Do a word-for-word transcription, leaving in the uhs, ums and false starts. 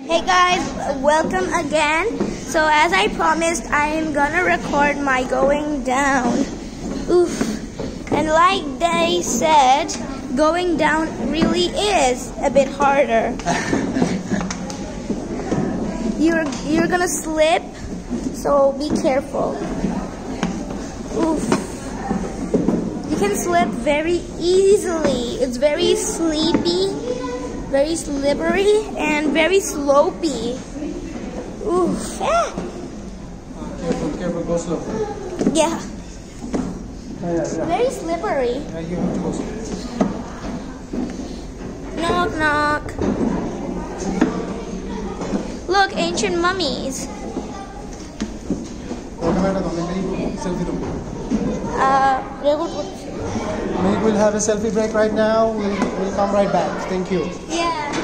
Hey guys, welcome again. So as I promised, I am gonna record my going down. Oof. And like they said, going down really is a bit harder. you're you're gonna slip, so be careful. Oof. You can slip very easily. It's very sleepy, very slippery, and very slopey. Oof. Ah. Careful, careful, go slow. Yeah. Yeah, yeah, yeah. Very slippery. Yeah, you have to go slow. Knock, knock. Look, ancient mummies. Uh, We will have a selfie break right now. We'll, we'll come right back. Thank you. yeah.